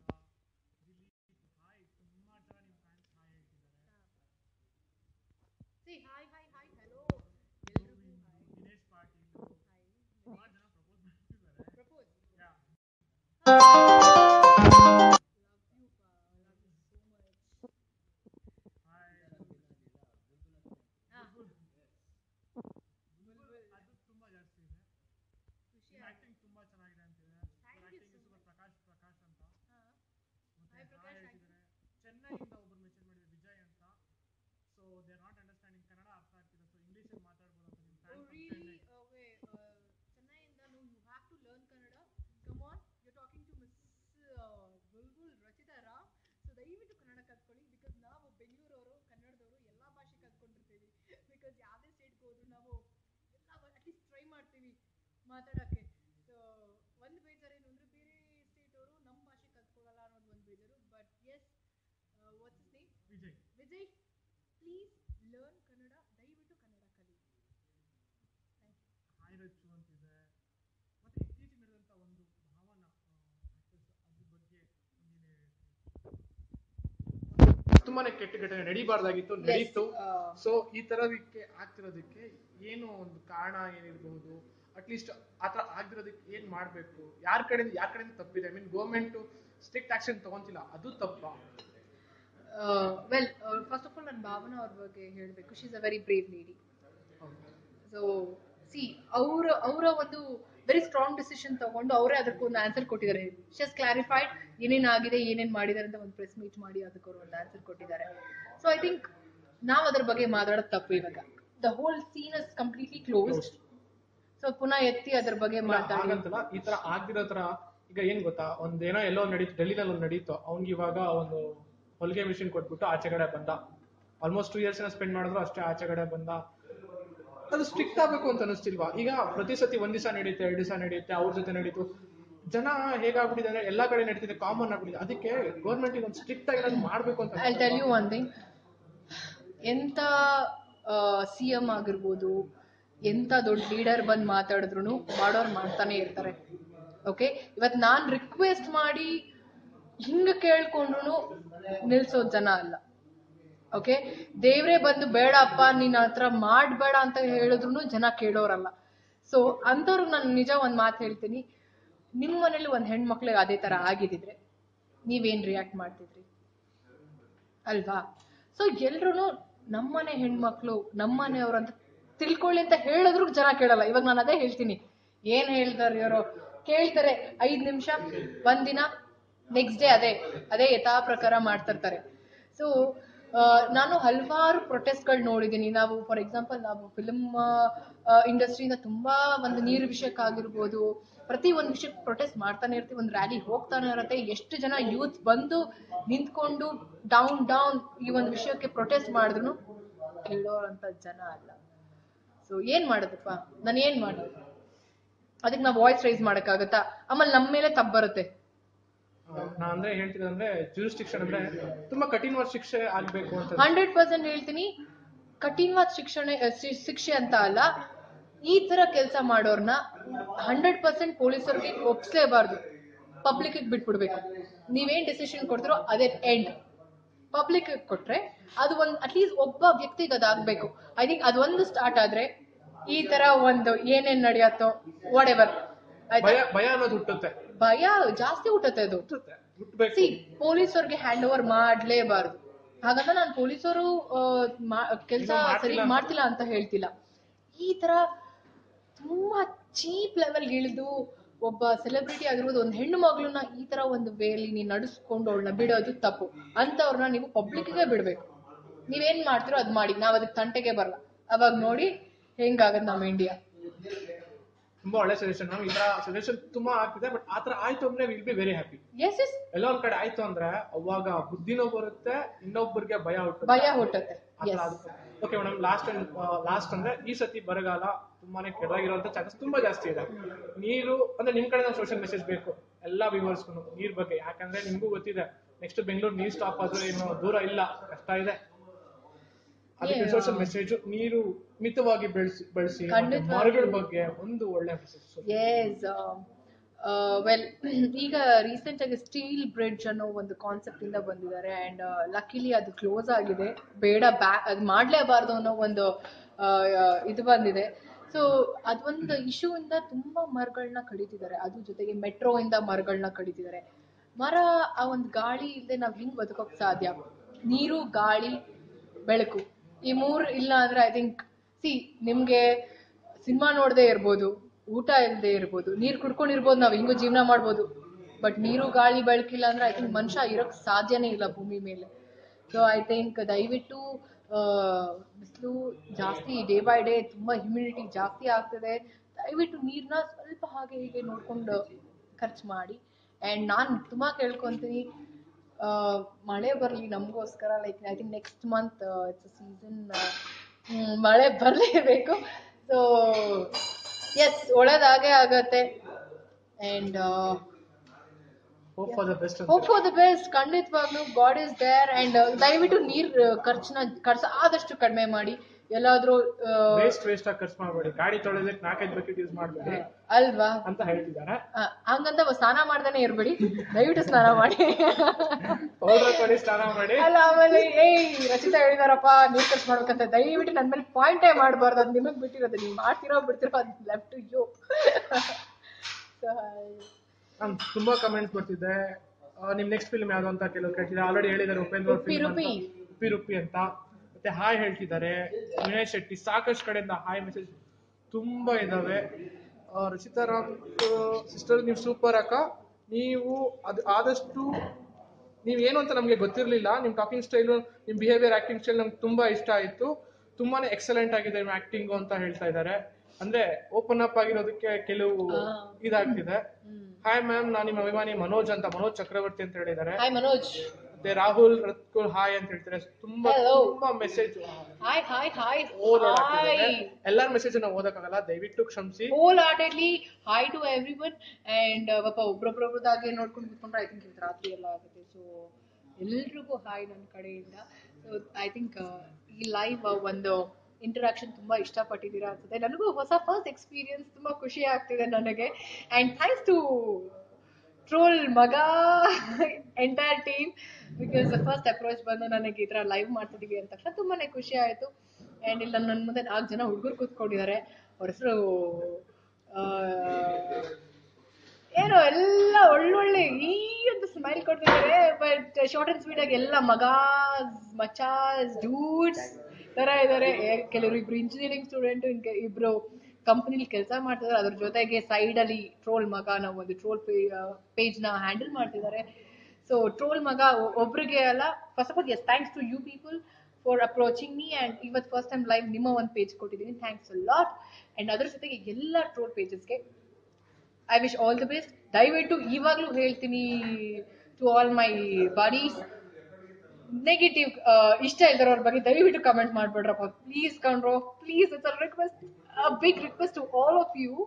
ಚೆನ್ನೈಯಿಂದ ಒಬ್ಬರು ಮೆಸೇಜ್ ಮಾಡಿದ್ರು ವಿಜಯ್ ಅಂತ. So they are not understanding, Kannada ಅರ್ಥ ಆಗ್ತಿಲ್ಲ, ಸೊ ಇಂಗ್ಲಿಷ್ ಅಲ್ಲಿ ಮಾತಾಡ್ಬೋದು ಅಂತ. ನಿಮ್ಮ ಫ್ಯಾನ್ಸ್ ಚೆನ್ನೈಯಿಂದ you have to learn Kannada. Come on, you talking to miss Bulbul Rachita Ram. So ದಯವಿಟ್ಟು ಕನ್ನಡ ಕಲ್ತ್ಕೊಳ್ಳಿ. ಬಿಕಾಸ್ ನಾವು ಬೆಂಗಳೂರವರು, ಕನ್ನಡದವರು ಎಲ್ಲ ಭಾಷೆ ಕಲ್ತ್ಕೊಂಡಿರ್ತೀವಿ. ಬಿಕಾಸ್ ಯಾವುದೇ ಸ್ಟೇಟ್ಗೆ ಹೋದ್ರು ನಾವು ಎಲ್ಲ ಅಟ್ಲೀಸ್ಟ್ ಟ್ರೈ ಮಾಡ್ತೀವಿ ಮಾತಾಡೋಕ್ಕೆ. ಸೊ ಒಂದು ಬೇಜಾರೇನು ಅಂದರೆ ಬೇರೆ ಸ್ಟೇಟವರು ನಮ್ಮ ಭಾಷೆ ಕಲ್ತ್ಕೊಳ್ಳಲ್ಲ ಅನ್ನೋದು ಒಂದು ಬೇಜಾರು. But yes, what's his name? Vijay, please learn Kannada, ದಯವಿಟ್ಟು ಕನ್ನಡ ಕಲಿ. Thank you. ಹಾಯ್ ರಚ್ಚು ಅಂತಿದೆ. ಮತ್ತೆ ಇತ್ತೀಚೆಗೆ ನಡೆದಂಥ ಒಂದು ಭಾವನ ಅದ್ರ ಬಗ್ಗೆ ತುಂಬಾನೇ ಕೆಟ್ಟ ಘಟನೆ ನಡೀಬಾರ್ದಾಗಿತ್ತು, ನಡೀತು. ಸೊ ಈ ತರದಕ್ಕೆ ಆಗ್ತಿರೋದಕ್ಕೆ ಏನು ಒಂದು ಕಾರಣ ಏನಿರಬಹುದು? ಅಟ್ಲೀಸ್ಟ್ ಆತರ ಆಗ್ದಿರೋದಕ್ಕೆ ಏನ್ ಮಾಡ್ಬೇಕು? ಯಾರ ಕಡೆಯಿಂದ ತಪ್ಪಿದೆ? I mean government strict action ತಗೊಂತಿಲ್ಲ, ಅದು ತಪ್ಪಾ? ವೆಲ್, ಫಸ್ಟ್ ಆಫ್ ಆಲ್ ನಾನು ಭಾವನಾ ಅವ್ರ ಬಗ್ಗೆ ಹೇಳಬೇಕು. She is a very brave lady. So see, ಅವರ ಒಂದು ವೆರಿ ಸ್ಟ್ರಾಂಗ್ ಡಿಸಿಷನ್ ತಗೊಂಡು ಅವರೇ ಅದಕ್ಕೊಂದು ಆನ್ಸರ್ ಕೊಟ್ಟಿದ್ದಾರೆ. ಶಿ ಹಸ್ ಕ್ಲಾರಿಫೈಡ್ ಏನೇನಾಗಿದೆ, ಏನೇನ್ ಮಾಡಿದ್ದಾರೆ ಅಂತ ಒಂದು ಪ್ರೆಸ್ ಮೀಟ್ ಮಾಡಿ ಅದಕ್ಕೆ ಅವರು ಒಂದು ಆನ್ಸರ್ ಕೊಟ್ಟಿದ್ದಾರೆ. ಸೊ ಐ ಥಿಂಕ್ ನಾವು ಅದ್ರ ಬಗ್ಗೆ ಮಾತಾಡೋದು ತಪ್ಪು. ಇವಾಗ the whole scene is completely closed. So ಪುನಃ ಎತ್ತಿ ಅದ್ರ ಬಗ್ಗೆ ಮಾತಾಡಂತಲ್ಲ. ಈ ತರ ಆಗ್ತಿರೋ ತರ ಈಗ ಏನ್ ಗೊತ್ತಾ, ಒಂದೇನೋ ಎಲ್ಲೋ ನಡೀತು, ಡೆಲ್ಲಿನಲ್ಲಿ ಒಂದು ನಡೀತು. ಅವ್ನಿಗೆ ಇವಾಗ ಒಂದು ಹೊಲಿಗೆ ಮಿಷಿನ್ ಕೊಟ್ಬಿಟ್ಟು ಆಚೆಗಡೆ ಬಂದ. ಆಲ್ಮೋಸ್ಟ್ 2 years ಸ್ಪೆಂಡ್ ಮಾಡಿದ್ರು ಅಷ್ಟೇ, ಆಚೆಗಡೆ ಬಂದ. ಅದು ಸ್ಟ್ರಿಕ್ಟ್ ಆಗ್ಬೇಕು ಅಂತ ಅನಿಸ್ತಿಲ್ವಾ? ಈಗ ಪ್ರತಿ ಸತಿ 1 ದಿವಸ ನಡೆಯುತ್ತೆ, 2 ದಿವಸ ನಡೆಯುತ್ತೆ, ಅವ್ರ ಜೊತೆ ನಡೀತು. ಜನ ಹೇಗಾಗ್ಬಿಟ್ಟಿದ್ದಾರೆ, ಎಲ್ಲಾ ಕಡೆ ನಡೀತಿದೆ, ಕಾಮನ್ ಆಗ್ಬಿಟ್ಟಿದೆ. ಅದಕ್ಕೆ ಗೌರ್ಮೆಂಟ್ ಒಂದು ಸ್ಟ್ರಿಕ್ಟ್ ಆಗಿ ಏನಾದ್ರು ಮಾಡ್ಬೇಕು ಅಂತ. I tell you one thing, ಎಂತ CM ಆಗಿರ್ಬೋದು, ಎಂತ ದೊಡ್ಡ ಲೀಡರ್ ಬಂದ್ ಮಾತಾಡಿದ್ರು ಮಾಡೋರು ಮಾಡ್ತಾನೆ ಇರ್ತಾರೆ. ಓಕೆ, ಇವತ್ ನಾನ್ ರಿಕ್ವೆಸ್ಟ್ ಮಾಡಿ ಹಿಂಗ ಕೇಳ್ಕೊಂಡ್ರು ನಿಲ್ಸೋ ಜನ ಅಲ್ಲ. ಓಕೆ, ದೇವ್ರೇ ಬಂದು ಬೇಡಪ್ಪ ನೀನ್ ಹತ್ರ ಮಾಡ್ಬೇಡ ಅಂತ ಹೇಳಿದ್ರು ಜನ ಕೇಳೋರಲ್ಲ. ಸೊ ಅಂತವ್ರಿಗೆ ನಾನು ನಿಜ ಒಂದ್ ಮಾತು ಹೇಳ್ತೀನಿ, ನಿಮ್ ಮನೇಲಿ ಒಂದ್ ಹೆಣ್ಮಕ್ಳಿಗೆ ಅದೇ ತರ ಆಗಿದ್ರೆ ನೀವೇನ್ ರಿಯಾಕ್ಟ್ ಮಾಡ್ತಿದ್ರಿ ಅಲ್ವಾ? ಸೊ ಎಲ್ರು ನಮ್ಮನೆ ಹೆಣ್ಮಕ್ಳು ನಮ್ಮನೆಯವ್ರು ಅಂತ ತಿಳ್ಕೊಳ್ಳಿ ಅಂತ ಹೇಳಿದ್ರು ಜನ ಕೇಳಲ್ಲ. ಇವಾಗ ನಾನು ಅದೇ ಹೇಳ್ತೀನಿ, ಏನ್ ಹೇಳ್ತಾರೆ ಇವರು, ಕೇಳ್ತಾರೆ 5 ನಿಮಿಷ, ಒಂದಿನ, ನೆಕ್ಸ್ಟ್ ಡೇ ಅದೇ ಯಥಾ ಪ್ರಕಾರ ಮಾಡ್ತಿರ್ತಾರೆ. ಸೊ ನಾನು ಹಲವಾರು ಪ್ರೊಟೆಸ್ಟ್ಗಳು ನೋಡಿದ್ದೀನಿ. ನಾವು ಫಾರ್ ಎಕ್ಸಾಂಪಲ್ ನಾವು ಫಿಲ್ಮ್ ಇಂಡಸ್ಟ್ರಿಯಿಂದ ತುಂಬಾ ಒಂದು ನೀರು ವಿಷಯಕ್ಕಾಗಿರ್ಬೋದು, ಪ್ರತಿ ಒಂದು ವಿಷಯಕ್ಕೆ ಪ್ರೊಟೆಸ್ಟ್ ಮಾಡ್ತಾನೆ ಇರ್ತೀವಿ, ಒಂದು ರ್ಯಾಲಿ ಹೋಗ್ತಾನೆ ಇರುತ್ತೆ. ಎಷ್ಟು ಜನ ಯೂತ್ ಬಂದು ನಿಂತ್ಕೊಂಡು ಡೌನ್ ಈ ಒಂದು ವಿಷಯಕ್ಕೆ ಪ್ರೊಟೆಸ್ಟ್ ಮಾಡಿದ್ರು ಕೇಳೋರಂತ ಜನ ಅಲ್ಲ. ಸೊ ಏನ್ ಮಾಡೋದಪ್ಪ, ನಾನು ಏನ್ ಮಾಡೋದು? ಅದಕ್ಕೆ ನಾವು ವಾಯ್ಸ್ ರೈಸ್ ಮಾಡಕ್ಕಾಗತ್ತಾ? ಆಮೇಲೆ ನಮ್ಮ ಮೇಲೆ ತಪ್ಪು ಬರುತ್ತೆ. ನಾ ಅಂದ್ರೆ ಹೇಳ್ತಿದ್ರೆ ಜೂರಿಸ್ಟಿಕ್ಷನ್ ಅಂದ್ರೆ ತುಂಬಾ ಕಠಿಣವಾದ ಶಿಕ್ಷೆ ಆಗ್ಬೇಕು ಅಂತ 100% ಹೇಳ್ತೀನಿ. ಕಠಿಣವಾದ ಶಿಕ್ಷೆ ಅಂತ ಅಲ್ಲ, ಈ ತರ ಕೆಲಸ ಮಾಡೋರ್ನ 100% ಪೊಲೀಸರಿಗೆ ಒಪ್ಸಲೇಬಾರ್ದು, ಪಬ್ಲಿಕ್ ಬಿಟ್ಬಿಡ್ಬೇಕು. ನೀವೇನ್ ಡಿಸಿಷನ್ ಕೊಡ್ತಿರೋ ಅದೇ ಎಂಡ್. ಪಬ್ಲಿಕ್ ಕೊಟ್ರೆ ಅದು ಒಂದ್ ಅಟ್ಲೀಸ್ಟ್ ಒಬ್ಬ ವ್ಯಕ್ತಿಗೆ ಅದಾಗ್ಬೇಕು. ಐ ಥಿಂಕ್ ಅದೊಂದು ಸ್ಟಾರ್ಟ್ ಆದ್ರೆ ಈ ತರ ಒಂದು ಏನೇನ್ ನಡೆಯತ್ತೋ ವಾಟ್ ಎವರ್ ಭಯ ಅನ್ನೋದು ಹುಟ್ಟುತ್ತೆ, ಭಯ ಜಾಸ್ತಿ ಹುಟ್ಟುತ್ತೆ. ಅದು ಸಿ ಪೊಲೀಸರಿಗೆ ಹ್ಯಾಂಡ್ ಓವರ್ ಮಾಡ್ಲೇಬಾರ್ದು. ಹಾಗಂತ ನಾನು ಪೊಲೀಸರು ಕೆಲಸ ಸರಿ ಮಾಡ್ತಿಲ್ಲ ಅಂತ ಹೇಳ್ತಿಲ್ಲ. ಈ ತರ ತುಂಬಾ ಚೀಪ್ ಲೆವೆಲ್ ಇಳಿದು ಒಬ್ಬ ಸೆಲೆಬ್ರಿಟಿ ಆಗಿರ್ಬೋದು, ಒಂದು ಹೆಣ್ಣು ಮಗಳನ್ನ ಈ ತರ ಒಂದು ವೇಲಿ ನೀನ್ ನಡೆಸ್ಕೊಂಡು ಅವಳನ್ನ ಬಿಡೋದು ತಪ್ಪು. ಅಂತವ್ರನ್ನ ನೀವು ಪಬ್ಲಿಕ್ಗೆ ಬಿಡ್ಬೇಕು. ನೀವೇನ್ ಮಾಡ್ತಿರೋ ಅದ್ ಮಾಡಿ, ನಾವ್ ಅದಕ್ಕೆ ತಂಟೆಗೆ ಬರಲ್ಲ. ಅವಾಗ ನೋಡಿ ಹೆಂಗಾಗದ್ ನಮ್ಮ ಇಂಡಿಯಾ. ತುಂಬಾ ಒಳ್ಳೆ ಸಜೆಷನ್. ನಾವು ಈ ತರ ಸಜೆಷನ್ ತುಂಬಾ ಆಗ್ತಿದೆ, ಬಟ್ ಆತರ ಆಯ್ತು ಅಂದ್ರೆ ವಿಲ್ ಬಿ ವೆರಿ ಹ್ಯಾಪಿ. ಎಲ್ಲ ಒಂದ್ ಕಡೆ ಆಯ್ತು ಅಂದ್ರೆ ಅವಾಗ ಬುದ್ಧಿನೂ ಬರುತ್ತೆ, ಇನ್ನೊಬ್ಬರಿಗೆ ಭಯ ಹುಟ್ಟುತ್ತೆ. ಓಕೆ ಮೇಡಮ್, ಲಾಸ್ಟ್ ಅಂದ್ರೆ ಈ ಸತಿ ಬರಗಾಲ ತುಂಬಾನೇ ಕೆಳಗಿರುವಂತ ಚಾನ್ಸಸ್ ತುಂಬಾ ಜಾಸ್ತಿ ಇದೆ. ನೀರು ಅಂದ್ರೆ ನಿಮ್ ಕಡೆ ಸೋಷಿಯಲ್ ಮೆಸೇಜ್ ಬೇಕು ಎಲ್ಲಾ ವ್ಯೂವರ್ಸ್ ನೀರ್ ಬಗ್ಗೆ, ಯಾಕಂದ್ರೆ ನಿಮ್ಗೂ ಗೊತ್ತಿದೆ ನೆಕ್ಸ್ಟ್ ಬೆಂಗಳೂರು ನೀರ್ ಸ್ಟಾಪ್ ಆದ್ರೂ ಏನು ದೂರ ಇಲ್ಲ, ಕಷ್ಟ ಇದೆ. ಅದಕ್ಕೆ ಸೋಷಿಯಲ್ ಮೆಸೇಜ್, ನೀರು ಮಿತವಾಗಿ ಬಳಸಿ ಮರಗಳ ಬಗ್ಗೆ ಒಂದು ಒಳ್ಳೆ ಮೆಸೇಜ್. ವೆಲ್, ಈಗ ರೀಸೆಂಟ್ ಆಗಿ ಸ್ಟೀಲ್ ಬ್ರಿಡ್ಜ್ ಅನ್ನೋ ಒಂದು ಕಾನ್ಸೆಪ್ಟ್ ಇಂದ ಬಂದಿದ್ದಾರೆ. ಅಂಡ್ ಲಕ್ಕಿಲಿ ಅದು ಕ್ಲೋಸ್ ಆಗಿದೆ. ಬೇಡ ಅದು ಮಾಡ್ಲೇಬಾರ್ದು ಅನ್ನೋ ಒಂದು ಇದು ಬಂದಿದೆ. ಸೊ ಅದೊಂದು ಇಶ್ಯೂ ಇಂದ ತುಂಬಾ ಮರಗಳನ್ನ ಕಡಿತಿದ್ದಾರೆ. ಅದ್ರ ಜೊತೆಗೆ ಮೆಟ್ರೋ ಇಂದ ಮರಗಳನ್ನ ಕಡಿತಿದ್ದಾರೆ. ಮರ, ಆ ಒಂದು ಗಾಳಿ ಇಲ್ಲದೆ ನಾವ್ ಹೆಂಗ್ ಬದುಕೋಕ್ ಸಾಧ್ಯ? ನೀರು, ಗಾಳಿ, ಬೆಳಕು, ಈ 3 ಇಲ್ಲ ಅಂದ್ರೆ ಐ ಥಿಂಕ್ ನಿಮ್ಗೆ ಸಿನಿಮಾ ನೋಡದೆ ಇರ್ಬೋದು, ಊಟ ಇಲ್ಲದೆ ಇರ್ಬೋದು, ನೀರ್ ಕುಡ್ಕೊಂಡಿರ್ಬೋದು, ನಾವ್ ಹಿಂಗೂ ಜೀವನ ಮಾಡ್ಬೋದು. ಬಟ್ ನೀರು, ಗಾಳಿ, ಬೆಳಕಿಲ್ಲ ಅಂದ್ರೆ ಐ ಥಿಂಕ್ ಮನುಷ್ಯ ಇರೋಕ್ ಸಾಧ್ಯನೇ ಇಲ್ಲ ಭೂಮಿ ಮೇಲೆ. ಸೊ ಐ ಥಿಂಕ್ ದಯವಿಟ್ಟು ಬಿಸಿಲು ಜಾಸ್ತಿ, ಡೇ ಬೈ ಡೇ ತುಂಬಾ ಹ್ಯುಮಿಡಿಟಿ ಜಾಸ್ತಿ ಆಗ್ತದೆ. ದಯವಿಟ್ಟು ನೀರ್ನ ಸ್ವಲ್ಪ ಹಾಗೆ ಹೀಗೆ ನೋಡ್ಕೊಂಡು ಖರ್ಚು ಮಾಡಿ. ಅಂಡ್ ನಾನ್ ತುಂಬಾ ಕೇಳ್ಕೊಂತೀನಿ, ಮಳೆ ಬರ್ಲಿ ನಮಗೋಸ್ಕರ. Like I think next month it's season, ಮಳೆ ಬರ್ಲೇಬೇಕು. ಸೊ ಎಸ್, ಒಳ್ಳೇದಾಗೆ ಆಗತ್ತೆ. And hope for the best. ಖಂಡಿತವಾಗ್ಲೂ ಗಾಡ್ ಇಸ್ ದೇರ್. ಅಂಡ್ ದಯವಿಟ್ಟು ನೀರ್ ಖರ್ಚು ಆದಷ್ಟು ಕಡಿಮೆ ಮಾಡಿ. ಎಲ್ಲಾದ್ರೂ ವೇಸ್ಟ್ ಆಗಿ ಖರ್ಚು ಮಾಡಬೇಡಿ. ಗಾಡಿ ತೊಳೆದಕ್ಕೆ 4-5 ಬಕೆಟ್ ಯೂಸ್ ಮಾಡಬೇಡಿ ಅಲ್ವಾ ಅಂತ ಹೇಳ್ತಿದ್ದಾರೆ. ಹಂಗಂತ ಸ್ನಾನ ಮಾಡ್ದೇನೆ ಇರ್ಬೇಡಿ, ದಯವಿಟ್ಟು ಸ್ನಾನ ಮಾಡಿ. ಸ್ನಾನ ಮಾಡಿ. ಅಲ್ಲ, ಆಮೇಲೆ ರಚಿತಾ ಹೇಳಿದಾರಪ್ಪ ನೀರ್ ಖರ್ಚು ಮಾಡ್ಬೇಕಂತ, ದಯವಿಟ್ಟು ನನ್ ಮೇಲೆ ಪಾಯಿಂಟೇ ಮಾಡ್ಬಾರ್ದು. ಅದು ನಿಮಗ್ ಬಿಟ್ಟಿರೋದು, ನೀವು ಮಾಡ್ತಿರೋ ಬಿಡ್ತಿರೋ ಅದು ಲೆಫ್ಟ್ ಟು ಯು. ತುಂಬಾ ಕಮೆಂಟ್ಸ್ ಬರ್ತಿದೆ. ನಿಮ್ ನೆಕ್ಸ್ಟ್ ಫಿಲ್ಮ್ ಯಾವ್ದು ಅಂತ ಕೆಲವು ಕೇಳ್ತಿದ್ದಾರೆ. ಆಲ್ರೆಡಿ ಹೇಳಿದ್ದಾರೆ ಉಪೇಂದ್ರ ಉಪ್ಪಿ ಅಂತ. ಮತ್ತೆ ಹಾಯ್ ಹೇಳ್ತಿದ್ದಾರೆ. ವಿನಯ್ ಶೆಟ್ಟಿ, ಸಾಕಷ್ಟು ಕಡೆಯಿಂದ ಹಾಯ್ ಮೆಸೇಜ್ ತುಂಬಾ ಇದಾವೆ. ರಚಿತಾರಾಮ್ ಸಿಸ್ಟರ್, ನೀವು ಸೂಪರ್ ಅಕ್ಕ. ನೀವು ಅದು ಆದಷ್ಟು ನೀವೇನು ಅಂತ ನಮ್ಗೆ ಗೊತ್ತಿರ್ಲಿಲ್ಲ. ನಿಮ್ ಟಾಕಿಂಗ್ ಸ್ಟೈಲು, ನಿಮ್ ಬಿಹೇವಿಯರ್, ಆಕ್ಟಿಂಗ್ ಸ್ಟೈಲ್ ನಮ್ಗೆ ತುಂಬಾ ಇಷ್ಟ ಆಯ್ತು. ತುಂಬಾನೇ ಎಕ್ಸಲೆಂಟ್ ಆಗಿದೆ ನಿಮ್ ಆಕ್ಟಿಂಗ್ ಅಂತ ಹೇಳ್ತಾ ಇದ್ದಾರೆ. ಅಂದ್ರೆ ಓಪನ್ ಅಪ್ ಆಗಿರೋದಕ್ಕೆ ಕೆಲವು ಇದಾಗ್ತಿದೆ. ಹಾಯ್ ಮ್ಯಾಮ್, ನಾನು ನಿಮ್ಮ ಅಭಿಮಾನಿ ಮನೋಜ್ ಅಂತ, ಮನೋಜ್ ಚಕ್ರವರ್ತಿ ಅಂತ ಹೇಳಿದ್ದಾರೆ. ಮತ್ತೆ ರಾಹುಲ್ ರತ್ಕುಲ್ ಹಾಯ್ ಅಂತ ಹೇಳ್ತಾರೆ. ತುಂಬಾ ಮೆಸೇಜ್ ಎಲ್ಲಾರ ಮೆಸೇಜ್ ನಾವು ಓದಕ್ಕಾಗಲ್ಲ, ದಯವಿಟ್ಟು ಕ್ಷಮಿಸಿ. Wholeheartedly hi to everyone. And ಒಬ್ರೊಬ್ರದಾಗೆ ನೋಡ್ಕೊಂಡು ಕುತ್ಕೊಂಡ್ರೆ ಐ ಥಿಂಕ್ ರಾತ್ರಿ ಎಲ್ಲ ಆಗುತ್ತೆ. ಸೊ ಎಲ್ರಿಗೂ ಹಾಯ್ ನನ್ನ ಕಡೆಯಿಂದ. ಸೊ ಐ ಥಿಂಕ್ ಈ ಲೈವ್ ಒಂದು ಇಂಟರಾಕ್ಷನ್ ತುಂಬಾ ಇಷ್ಟಪಟ್ಟಿದ್ದೀರಾ ಅನ್ಸುತ್ತೆ. ನನಗೂ ಹೊಸ ಫಸ್ಟ್ ಎಕ್ಸ್ಪೀರಿಯನ್ಸ್ ತುಂಬಾ ಖುಷಿ ಆಗ್ತಿದೆ ನನಗೆ. ಅಂಡ್ ಥ್ಯಾಂಕ್ಸ್ ಟು ಟ್ರೋಲ್ ಮಗ entire team, because first approach ಬಂದು ನನಗೆ ಈ ತರ ಲೈವ್ ಮಾಡ್ತಿದೀವಿ ಅಂತ ತಕ್ಷಣ ತುಂಬಾನೇ ಖುಷಿ ಆಯ್ತು. ಅಂಡ್ ಇಲ್ಲ ನನ್ನ ಮುಂದೆ 4 ಜನ ಹುಡುಗರು ಕೂತ್ಕೊಂಡಿದ್ದಾರೆ. ಅವ್ರ ಹೆಸರು ಏನೋ ಎಲ್ಲ ಒಳ್ಳೊಳ್ಳೆ ಈ ಅಂತ ಸ್ಮೈಲ್ ಕೊಡ್ತಿದ್ದಾರೆ. ಬಟ್ ಶಾರ್ಟ್ ಅಂಡ್ ಸ್ವೀಟ್ ಆಗಿ ಎಲ್ಲ ಮಗಾಸ್ ಮಚಾಸ್ ಡೂಡ್ಸ್ ತರ ಇದಾರೆ. ಕೆಲವರು ಇಬ್ರು ಇಂಜಿನಿಯರಿಂಗ್ ಸ್ಟೂಡೆಂಟ್, ಇಬ್ರು ಕಂಪನಿಲಿ ಕೆಲಸ ಮಾಡ್ತಿದ್ದಾರೆ. ಅದ್ರ ಜೊತೆಗೆ ಸೈಡ್ ಅಲ್ಲಿ ಟ್ರೋಲ್ ಮಗ ನಾವು ಒಂದು ಟ್ರೋಲ್ ಪೇಜ್ ನ ಹ್ಯಾಂಡಲ್ ಮಾಡ್ತಿದ್ದಾರೆ. ಸೊ ಟ್ರೋಲ್ ಮಗ ಒಬ್ರಿಗೆ ಅಲ್ಲ, first of all yes thanks to you people for approaching me. And ಇವತ್ತು ಫಸ್ಟ್ ಟೈಮ್ ಲೈವ್ ನಿಮ್ಮ ಒಂದು ಪೇಜ್ ಕೊಟ್ಟಿದ್ದೀನಿ, ಥ್ಯಾಂಕ್ಸ್ ಅ ಲಾಟ್. ಅಂಡ್ ಅದ್ರ ಜೊತೆಗೆ ಎಲ್ಲ ಟ್ರೋಲ್ ಪೇಜಸ್ಗೆ I wish all the best. ದಯವಿಟ್ಟು ಇವಾಗ್ಲೂ ಹೇಳ್ತೀನಿ to all my buddies, negative ಇಷ್ಟ ಇಲ್ದಿರೋರ ಬಗ್ಗೆ ದಯವಿಟ್ಟು ಕಮೆಂಟ್ ಮಾಡ್ಬೇಡ್ರಪ್ಪ ಪ್ಲೀಸ್ ಕಣ್ರೋ, please. It's a request, a big request to all of you.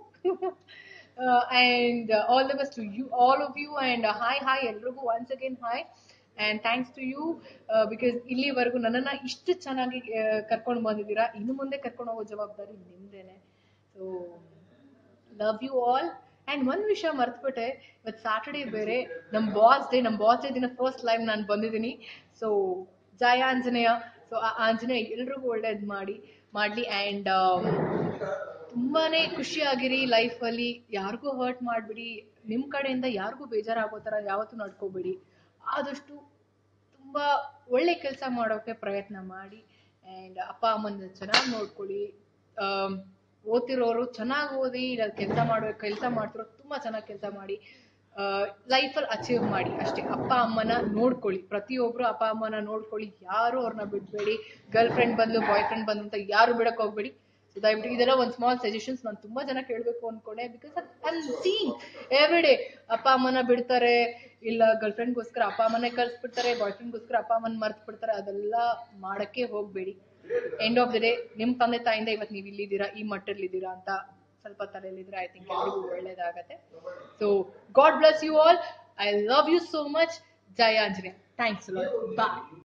And all the best to you all of you. And hi ಎಲ್ರಿಗೂ once again hi. And thanks to you because ಇಲ್ಲಿವರೆಗೂ ನನ್ನನ್ನ ಇಷ್ಟು ಚೆನ್ನಾಗಿ ಕರ್ಕೊಂಡು ಬಂದಿದ್ದೀರಾ. ಇನ್ನು ಮುಂದೆ ಕರ್ಕೊಂಡು ಹೋಗೋ ಜವಾಬ್ದಾರಿ ನಿಮ್ದೇನೆ. So love you all. And ಒಂದ್ ವಿಷಯ ಮರ್ತ್ಬಿಟ್ಟೆ, ಇವತ್ತು ಸ್ಯಾಟರ್ಡೇ ಬೇರೆ, ನಮ್ ಬಾಸ್ ಡೇ ದಿನ ಫಸ್ಟ್ ಲೈವ್ ನಾನು ಬಂದಿದ್ದೀನಿ. ಸೊ ಜಯ ಆಂಜನೇಯ. ಸೊ ಆ ಆಂಜನೇಯ ಎಲ್ರಿಗೂ ಒಳ್ಳೇದ್ ಮಾಡ್ಲಿ. ಅಂಡ್ ತುಂಬಾನೇ ಖುಷಿಯಾಗಿರಿ ಲೈಫಲ್ಲಿ. ಯಾರಿಗೂ ಹರ್ಟ್ ಮಾಡ್ಬಿಡಿ. ನಿಮ್ ಕಡೆಯಿಂದ ಯಾರಿಗೂ ಬೇಜಾರಾಗೋ ತರ ಯಾವತ್ತೂ ನಡ್ಕೋಬೇಡಿ. ಆದಷ್ಟು ತುಂಬಾ ಒಳ್ಳೆ ಕೆಲಸ ಮಾಡೋಕೆ ಪ್ರಯತ್ನ ಮಾಡಿ. ಅಂಡ್ ಅಪ್ಪ ಅಮ್ಮನ ಚೆನ್ನಾಗಿ ನೋಡ್ಕೊಳ್ಳಿ. ಓದ್ತಿರೋರು ಚೆನ್ನಾಗಿ ಓದಿ, ಕೆಲಸ ಮಾಡ್ತಿರೋ ತುಂಬಾ ಚೆನ್ನಾಗಿ ಕೆಲಸ ಮಾಡಿ. ಲೈಫಲ್ಲಿ ಅಚೀವ್ ಮಾಡಿ ಅಷ್ಟೇ. ಅಪ್ಪ ಅಮ್ಮನ ನೋಡ್ಕೊಳ್ಳಿ, ಪ್ರತಿಯೊಬ್ರು ಅಪ್ಪ ಅಮ್ಮನ ನೋಡ್ಕೊಳ್ಳಿ. ಯಾರು ಅವ್ರನ್ನ ಬಿಡ್ಬೇಡಿ. ಗರ್ಲ್ ಫ್ರೆಂಡ್ ಬಂದು ಬಾಯ್ ಫ್ರೆಂಡ್ ಬಂದು ಅಂತ ಯಾರು ಬಿಡಕ್ ಹೋಗ್ಬೇಡಿ. ಸೊ ದಯವಿಟ್ಟು ಇದೆಲ್ಲ ಒಂದು ಸ್ಮಾಲ್ ಸಜೆಷನ್ಸ್ ನಾನು ತುಂಬಾ ಜನ ಕೇಳಬೇಕು ಅನ್ಕೊಂಡೆ. Because I am seeing every day ಅಪ್ಪ ಅಮ್ಮನ ಬಿಡ್ತಾರೆ, ಇಲ್ಲ ಗರ್ಲ್ ಫ್ರೆಂಡ್ಗೋಸ್ಕರ ಅಪ್ಪ ಅಮ್ಮನೇ ಕಳ್ಸ್ಬಿಡ್ತಾರೆ, ಬಾಯ್ ಫ್ರೆಂಡ್ಗೋಸ್ಕರ ಅಪ್ಪ ಅಮ್ಮನ ಮರ್ತ್ ಬಿಡ್ತಾರೆ. ಅದೆಲ್ಲ ಮಾಡಕ್ಕೆ ಹೋಗ್ಬೇಡಿ. ಎಂಡ್ ಆಫ್ ದ ಡೇ ನಿಮ್ ತಂದೆ ತಾಯಿಂದ ಇವತ್ತು ನೀವು ಇಲ್ಲಿದ್ದೀರಾ, ಈ ಮಟ್ಟದಲ್ಲಿದ್ದೀರಾ ಅಂತ ಸ್ವಲ್ಪ ತಲೆಯಲ್ಲಿದ್ರೆ ಐ ಥಿಂಕ್ ಎಲ್ರಿಗೂ ಒಳ್ಳೇದಾಗತ್ತೆ. So God bless you all. I love you so much. ಜಯ Anjaneya. Thanks a lot. Bye.